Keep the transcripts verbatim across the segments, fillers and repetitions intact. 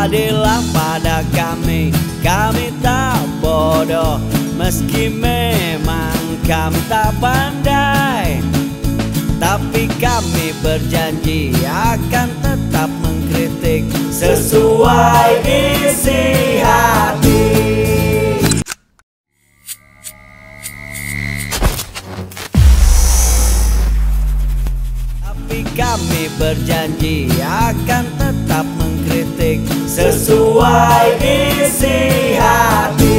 adillah pada kami. Kami tak bodoh, meski memang kami tak pandai, tapi kami berjanji akan tetap mengkritik sesuai isi hati. Tapi kami berjanji akan tetap mengkritik sesuai isi hati.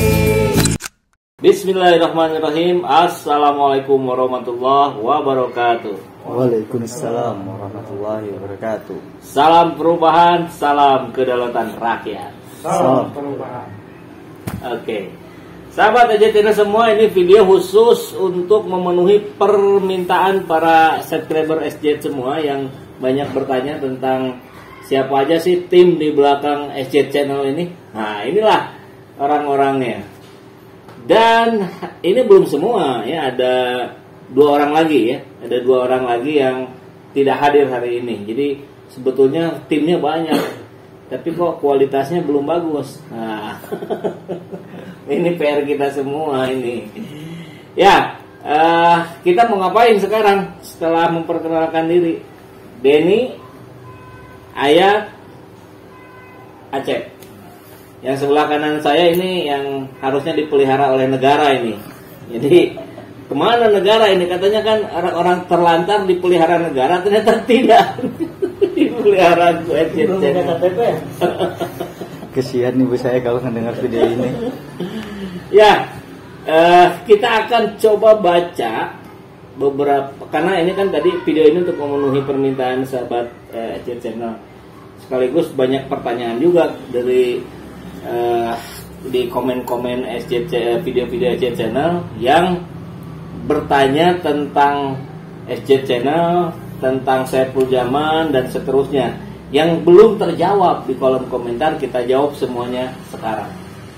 Bismillahirrahmanirrahim. Assalamualaikum warahmatullahi wabarakatuh. Waalaikumsalam warahmatullahi wabarakatuh. Salam perubahan, salam kedaulatan rakyat. Salam perubahan. Oke, sahabat A J Channel semua, ini video khusus untuk memenuhi permintaan para subscriber S J semua yang banyak bertanya tentang siapa aja sih tim di belakang S J Channel ini. Nah, inilah orang-orangnya. Dan ini belum semua ya, ada dua orang lagi ya, ada dua orang lagi yang tidak hadir hari ini. Jadi sebetulnya timnya banyak, tapi kok kualitasnya belum bagus. Nah, ini P R kita semua ini. Ya, uh, kita mau ngapain sekarang setelah memperkenalkan diri? Denny, Ayat, Acep. Yang sebelah kanan saya ini yang harusnya dipelihara oleh negara ini. Jadi kemana negara ini? Katanya kan orang-orang terlantar dipelihara negara, ternyata tidak. Dipelihara gue K T P. Kesian ibu saya kalau mendengar video ini. Ya, uh, kita akan coba baca beberapa, karena ini kan tadi video ini untuk memenuhi permintaan sahabat uh, S J Channel. Sekaligus banyak pertanyaan juga dari Uh, di komen-komen S J video-video S J Channel yang bertanya tentang S J Channel, tentang Saiful Zaman dan seterusnya yang belum terjawab di kolom komentar. Kita jawab semuanya sekarang.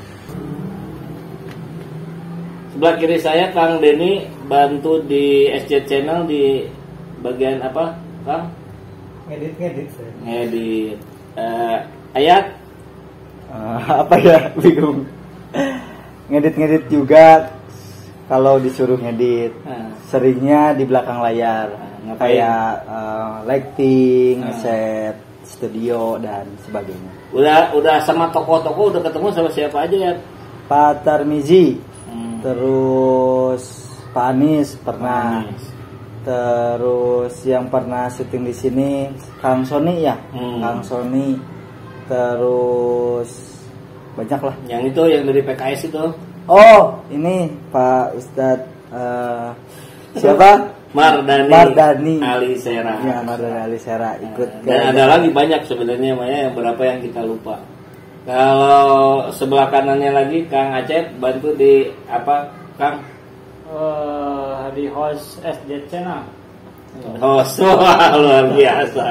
Sebelah kiri saya Kang Denny bantu di S J Channel di bagian apa, Kang? Ngedit-ngedit saya. Ngedit. Uh, Ayat Uh, apa ya, bingung. Ngedit-ngedit juga. Kalau disuruh ngedit, nah, seringnya di belakang layar, nah, kayak uh, lighting, nah, set studio dan sebagainya. Udah udah sama toko-toko udah ketemu sama siapa aja ya? Pak Tarmizi, Hmm. terus Pak Anies pernah, Anies. terus yang pernah syuting di sini Kang Sony ya, Hmm. Kang Sony, terus banyak lah. Yang itu yang dari P K S itu. Oh, ini Pak Ustadz uh, siapa? Mardani, Mardani Alisera. Ya, Mardani Alisera ikut. Nah, dan ada lagi banyak sebenarnya Maya, yang berapa yang kita lupa. Kalau sebelah kanannya lagi Kang Acep bantu di apa, Kang? Uh, di host S J Channel. Host, wah, luar biasa.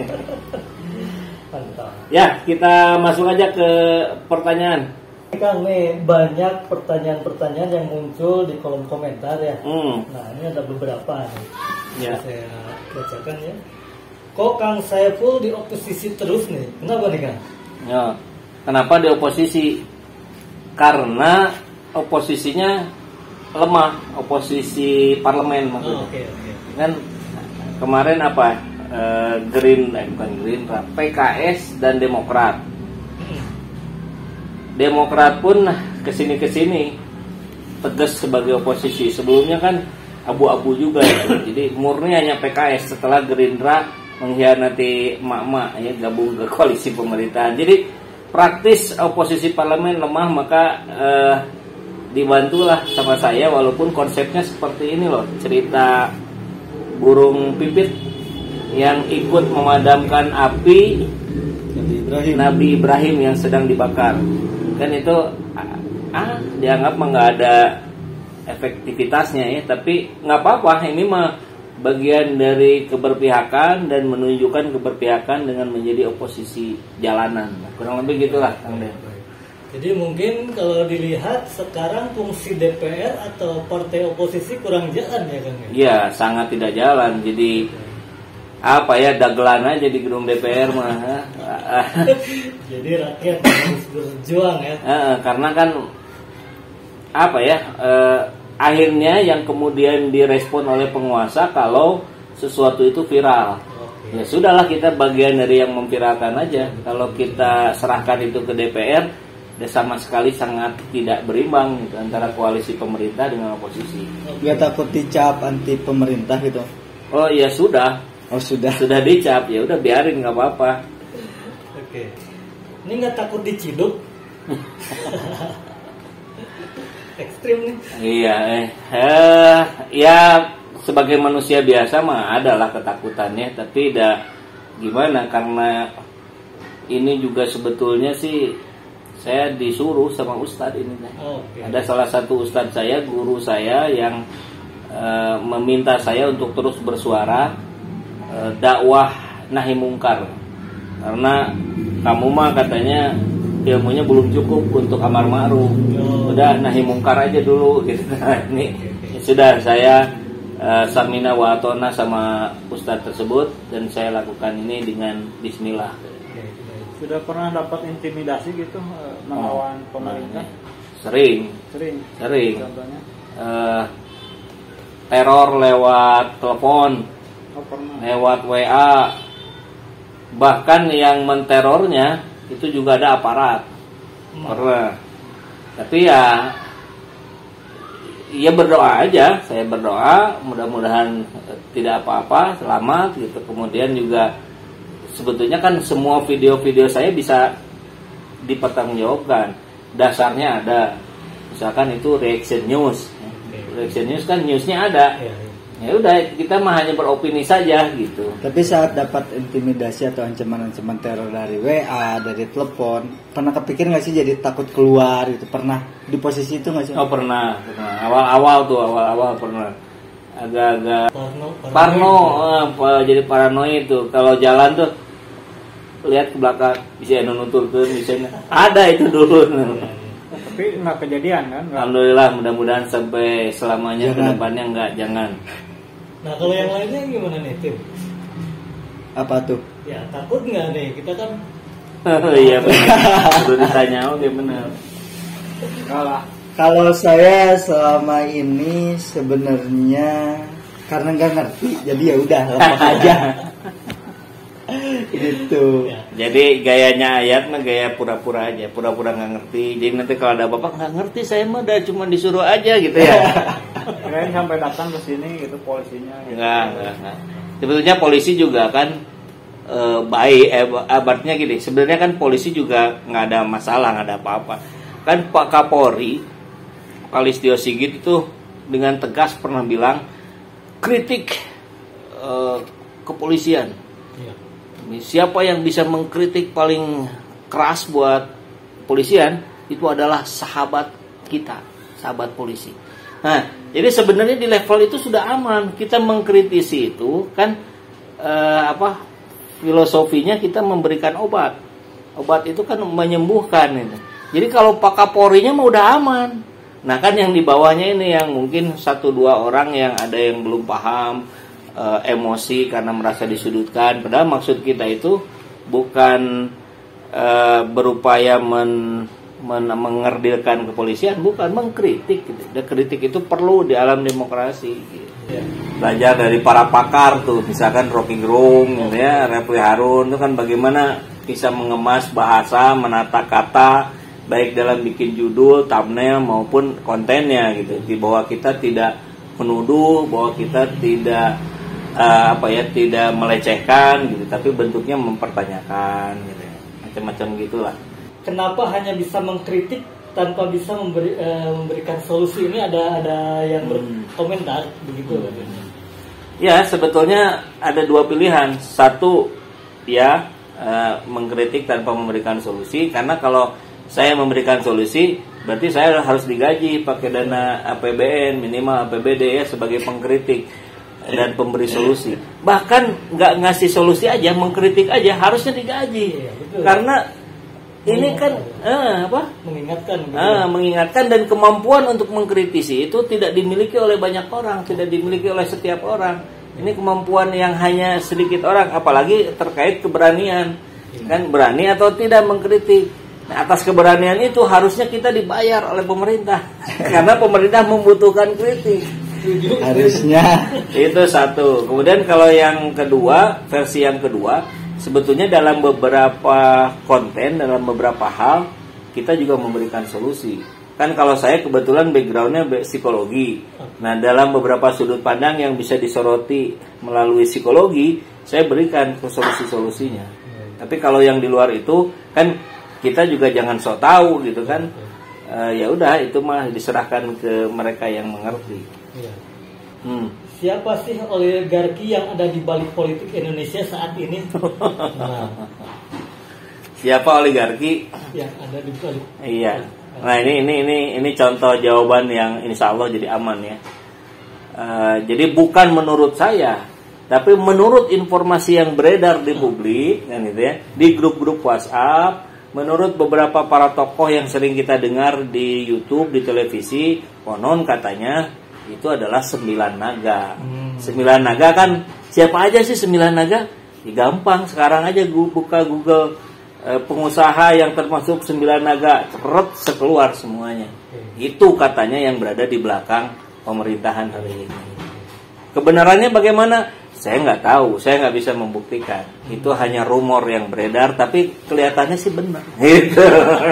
Mantap. Ya, kita masuk aja ke pertanyaan. Kang, nih banyak pertanyaan-pertanyaan yang muncul di kolom komentar ya. Hmm. Nah, ini ada beberapa nih. Ya. Saya bacakan ya. Kok Kang Saiful di oposisi terus nih? Kenapa nih, Kang? Ya. Kenapa di oposisi? Karena oposisinya lemah, oposisi parlemen maksudnya. Oh, oke, oke. Kan kemarin apa? Uh, Green, eh, bukan Gerindra, P K S dan Demokrat. Demokrat pun kesini-kesini tegas sebagai oposisi. Sebelumnya kan abu-abu juga ya. Jadi murni hanya P K S setelah Gerindra mengkhianati emak-emak ya, gabung ke koalisi pemerintahan. Jadi praktis oposisi parlemen lemah, maka uh, dibantulah sama saya, walaupun konsepnya seperti ini loh, cerita burung pipit yang ikut memadamkan api Nabi Ibrahim. Nabi Ibrahim yang sedang dibakar. Kan itu ah dianggap mah nggak ada efektivitasnya ya, tapi nggak apa-apa, ini mah bagian dari keberpihakan dan menunjukkan keberpihakan dengan menjadi oposisi jalanan. Kurang lebih gitulah, Kang Den. Jadi mungkin kalau dilihat sekarang fungsi D P R atau partai oposisi kurang jalan ya, Kang? Iya, sangat tidak jalan. Jadi apa ya, dagelan aja di gedung D P R mah. Jadi rakyat harus berjuang ya. Eh, karena kan apa ya, eh, akhirnya yang kemudian direspon oleh penguasa kalau sesuatu itu viral. Oke. Ya sudahlah, kita bagian dari yang memviralkan aja. Kalau kita serahkan itu ke D P R, ya sama sekali sangat tidak berimbang gitu, antara koalisi pemerintah dengan oposisi. Nggak takut dicap anti pemerintah gitu? Oh iya sudah, Oh sudah. sudah dicap, ya udah biarin nggak apa-apa. Oke. Ini nggak takut diciduk? Ekstrim nih. Iya, eh, eh, ya sebagai manusia biasa mah adalah ketakutannya, tapi dah gimana, karena ini juga sebetulnya sih saya disuruh sama ustadz ini. Oke. Ada salah satu ustadz saya, guru saya yang eh, meminta saya untuk terus bersuara eh, dakwah nahi mungkar, karena kamu mah katanya ilmunya belum cukup untuk amar ma'ruf, udah nahi mungkar aja dulu gitu. Ini sudah saya uh, samina wa atona sama ustadz tersebut, dan saya lakukan ini dengan bismillah. Sudah pernah dapat intimidasi gitu eh, melawan pemerintah? Sering, Sering. sering. Contohnya? Uh, teror lewat telepon, Oh pernah. lewat W A, bahkan yang menterornya itu juga ada aparat. Pernah. Tapi ya ya berdoa aja, saya berdoa mudah-mudahan tidak apa-apa, selamat gitu. Kemudian juga sebetulnya kan semua video-video saya bisa dipertanggungjawabkan. Dasarnya ada. Misalkan itu reaction news. Reaction news kan newsnya ada. Ya, ya. Ya udah, kita mah hanya beropini saja gitu. Tapi saat dapat intimidasi atau ancaman-ancaman teror dari W A, dari telepon, pernah kepikir nggak sih jadi takut keluar gitu? Pernah di posisi itu nggak sih? Oh pernah, pernah. Awal-awal tuh, awal-awal pernah. Agak-agak Parno, parno, eh, pa- jadi paranoid tuh. Kalau jalan tuh lihat ke belakang, bisa nuturkeun, bisa ada itu dulu. Tapi nggak kejadian kan? Nggak. Alhamdulillah, mudah-mudahan sampai selamanya ke Jangan. depannya enggak, jangan. Nah kalau yang lainnya gimana nih Tim? Apa tuh? Ya takut nggak nih? Kita kan Iya benar. Perlu ditanya, oke benar. Kalah. Kalau saya selama ini sebenarnya karena nggak ngerti, jadi ya udah lepas aja. Gitu. ya, Jadi gayanya Ayat mah gaya pura-pura aja, pura-pura nggak ngerti. Jadi nanti kalau ada apa-apa nggak ngerti, saya mah udah cuma disuruh aja gitu ya. Kirain sampai datang ke sini gitu polisinya. Gitu. Enggak, enggak, enggak. Sebetulnya polisi juga kan e, baik, eh, abatnya gini. Sebenarnya kan polisi juga nggak ada masalah, nggak ada apa-apa. Kan Pak Kapolri, Pak Listio Sigit itu dengan tegas pernah bilang kritik e, kepolisian. ya. Siapa yang bisa mengkritik paling keras buat polisian itu adalah sahabat kita, sahabat polisi. Nah, jadi sebenarnya di level itu sudah aman. Kita mengkritisi itu kan eh, apa? Filosofinya kita memberikan obat. Obat itu kan menyembuhkan itu. Jadi kalau Pak Kapolrinya mah udah aman. Nah, kan yang di bawahnya ini yang mungkin satu dua orang yang ada yang belum paham, eh, emosi karena merasa disudutkan. Padahal maksud kita itu bukan eh, berupaya men Men- mengerdilkan kepolisian, bukan, mengkritik gitu. Dan kritik itu perlu di alam demokrasi gitu. Ya. Belajar dari para pakar tuh, misalkan Rocky Gerung gitu ya, Refli Harun itu kan bagaimana bisa mengemas bahasa, menata kata baik dalam bikin judul, thumbnail maupun kontennya gitu. Di bawah kita tidak menuduh, bahwa kita tidak uh, apa ya, tidak melecehkan gitu, tapi bentuknya mempertanyakan gitu. Macam-macam gitulah. Kenapa hanya bisa mengkritik tanpa bisa memberi, eh, memberikan solusi? Ini ada ada yang berkomentar begitu katanya. Ya, sebetulnya ada dua pilihan. Satu, ya eh, mengkritik tanpa memberikan solusi. Karena kalau saya memberikan solusi, berarti saya harus digaji pakai dana A P B N, minimal A P B D ya, sebagai pengkritik dan pemberi solusi. Bahkan nggak ngasih solusi aja, mengkritik aja harusnya digaji. Iya, betul. Karena ini kan eh, apa? Mengingatkan gitu. Ah, mengingatkan, dan kemampuan untuk mengkritisi itu tidak dimiliki oleh banyak orang, tidak dimiliki oleh setiap orang. Ini kemampuan yang hanya sedikit orang, apalagi terkait keberanian. Kan berani atau tidak mengkritik. Nah, atas keberanian itu harusnya kita dibayar oleh pemerintah. Karena pemerintah membutuhkan kritik. Harusnya. Itu satu. Kemudian kalau yang kedua, versi yang kedua, sebetulnya dalam beberapa konten, dalam beberapa hal, kita juga memberikan solusi. Kan kalau saya kebetulan backgroundnya psikologi. Nah, dalam beberapa sudut pandang yang bisa disoroti melalui psikologi, saya berikan solusi-solusinya. Tapi kalau yang di luar itu, kan kita juga jangan sok tahu gitu kan. E, ya udah, itu mah diserahkan ke mereka yang mengerti. Hmm. Siapa sih oligarki yang ada di balik politik Indonesia saat ini? Nah. Siapa oligarki yang ada di balik? Iya. Nah ini ini ini ini contoh jawaban yang insya Allah jadi aman ya. Uh, jadi bukan menurut saya, tapi menurut informasi yang beredar di publik, kan gitu ya, di grup-grup WhatsApp, menurut beberapa para tokoh yang sering kita dengar di YouTube, di televisi, konon katanya itu adalah sembilan naga. Hmm. Sembilan naga kan siapa aja sih sembilan naga? Ya, gampang, sekarang aja buka Google eh, pengusaha yang termasuk sembilan naga, ceret sekeluar semuanya. Hmm. Itu katanya yang berada di belakang pemerintahan hari ini. Kebenarannya bagaimana? Saya nggak tahu, saya nggak bisa membuktikan. Hmm. Itu hanya rumor yang beredar, tapi kelihatannya sih benar. Gitu.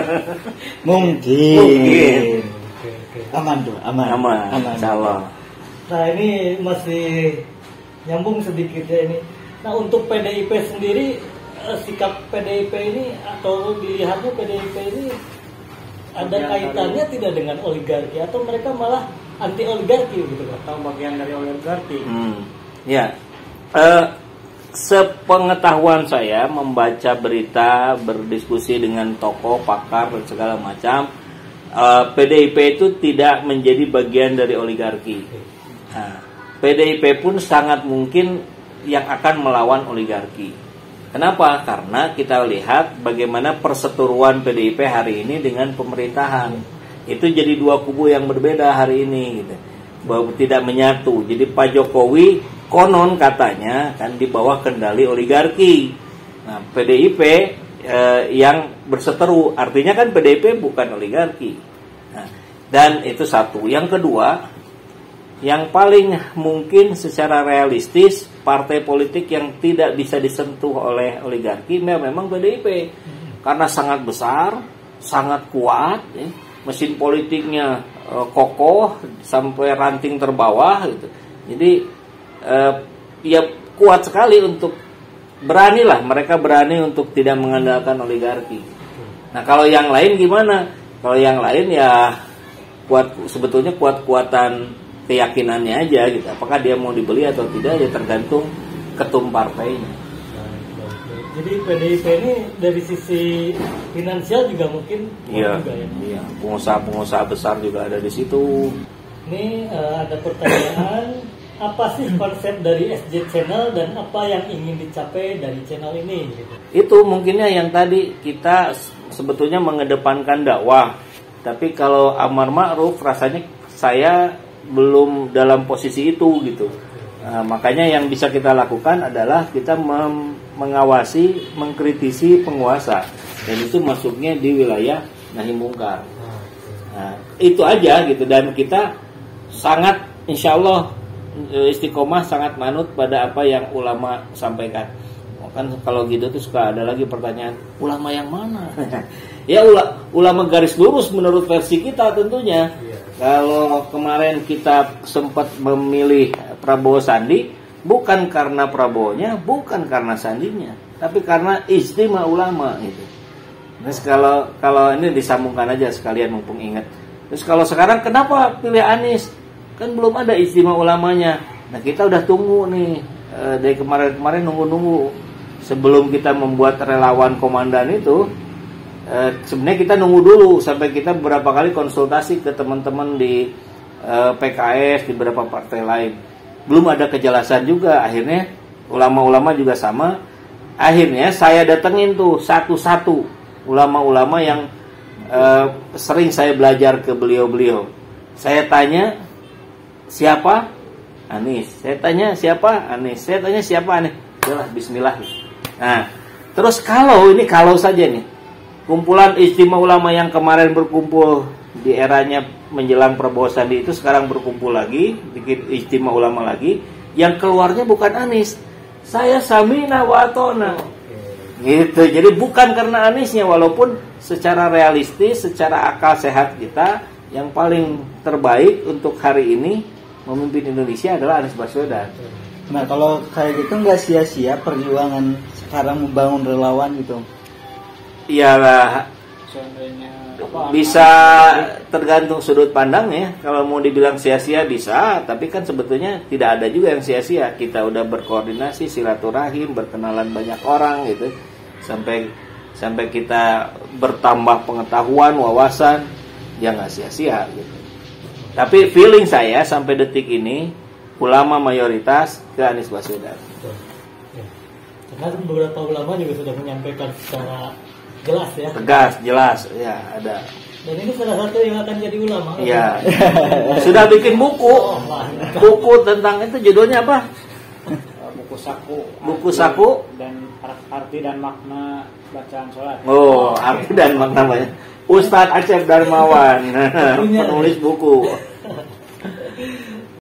Mungkin. Mungkin. Aman tuh, aman. Aman, aman. insyaallah. Nah ini masih nyambung sedikit ya ini. Nah untuk P D I P sendiri, sikap P D I P ini atau dilihatnya P D I P ini ada bagian kaitannya dari, tidak dengan oligarki atau mereka malah anti oligarki gitu kan? Atau bagian dari oligarki? Hmm. Ya, uh, sepengetahuan saya membaca berita, berdiskusi dengan tokoh, pakar dan segala macam. Uh, P D I P itu tidak menjadi bagian dari oligarki. Nah, P D I P pun sangat mungkin yang akan melawan oligarki. Kenapa? Karena kita lihat bagaimana perseteruan P D I P hari ini dengan pemerintahan. Itu jadi dua kubu yang berbeda hari ini, gitu. Bahwa tidak menyatu. Jadi Pak Jokowi konon katanya kan di bawah kendali oligarki. Nah, P D I P Eh, yang berseteru, artinya kan P D I P bukan oligarki. Nah, dan itu satu. Yang kedua, yang paling mungkin secara realistis partai politik yang tidak bisa disentuh oleh oligarki memang P D I P, karena sangat besar, sangat kuat, ya. Mesin politiknya eh, kokoh sampai ranting terbawah, gitu. Jadi eh, ya kuat sekali untuk beranilah, mereka berani untuk tidak mengandalkan oligarki. Nah kalau yang lain gimana? Kalau yang lain ya kuat, sebetulnya kuat-kuatan keyakinannya aja gitu. Apakah dia mau dibeli atau tidak ya tergantung ketum partainya. Jadi P D I P ini dari sisi finansial juga mungkin iya, juga ya. Iya, pengusaha-pengusaha besar juga ada di situ. Ini uh, ada pertanyaan. Apa sih konsep dari S J Channel dan apa yang ingin dicapai dari channel ini? Gitu. Itu mungkinnya yang tadi kita sebetulnya mengedepankan dakwah. Tapi kalau amar ma'ruf rasanya saya belum dalam posisi itu gitu. Nah, makanya yang bisa kita lakukan adalah kita mem- mengawasi, mengkritisi penguasa. Dan itu masuknya di wilayah nahi mungkar. Nah, itu aja gitu, dan kita sangat insya Allah istiqomah, sangat manut pada apa yang ulama sampaikan. Kan kalau gitu tuh suka ada lagi pertanyaan, ulama yang mana? Ya ula, ulama garis lurus menurut versi kita tentunya. Iya. Kalau kemarin kita sempat memilih Prabowo Sandi, bukan karena Prabowo-nya, bukan karena Sandinya, tapi karena ijtima ulama itu. Terus kalau kalau ini disambungkan aja sekalian mumpung ingat. Terus kalau sekarang kenapa pilih Anies? Kan belum ada ijtima ulamanya. Nah kita udah tunggu nih e, dari kemarin-kemarin nunggu-nunggu sebelum kita membuat relawan komandan itu. E, sebenarnya kita nunggu dulu sampai kita beberapa kali konsultasi ke teman-teman di e, P K S, di beberapa partai lain. Belum ada kejelasan juga. Akhirnya ulama-ulama juga sama. Akhirnya saya datengin tuh satu-satu ulama-ulama yang e, sering saya belajar ke beliau-beliau. Saya tanya, siapa Anies. Saya tanya siapa? Anies. Saya tanya siapa Anies? Udahlah, bismillah. Nah, terus kalau ini kalau saja nih, kumpulan istimewa ulama yang kemarin berkumpul di eranya menjelang Prabowo Sandi itu sekarang berkumpul lagi, bikin istimewa ulama lagi, yang keluarnya bukan Anies. Saya samina wa atona. Gitu. Jadi bukan karena Aniesnya, walaupun secara realistis, secara akal sehat kita yang paling terbaik untuk hari ini memimpin Indonesia adalah Anies Baswedan. Nah kalau kayak gitu nggak sia-sia perjuangan sekarang membangun relawan gitu. Iyalah, Seandainya apa, bisa tergantung sudut pandang ya. Kalau mau dibilang sia-sia bisa, tapi kan sebetulnya tidak ada juga yang sia-sia. Kita udah berkoordinasi, silaturahim, berkenalan banyak orang gitu, sampai sampai kita bertambah pengetahuan, wawasan, ya nggak sia-sia gitu. Tapi feeling saya sampai detik ini ulama mayoritas ke Anies Baswedan. Ya. Karena beberapa ulama juga sudah menyampaikan secara jelas ya. Tegas, jelas, ya ada. Dan ini salah satu yang akan jadi ulama. Ya, sudah bikin buku, Oh, mantap. buku tentang itu judulnya apa? uh, buku saku, Buku arti saku. dan arti dan makna bacaan sholat. Oh, arti dan makna banyak. Ustadz Acep Darmawan, penulis buku.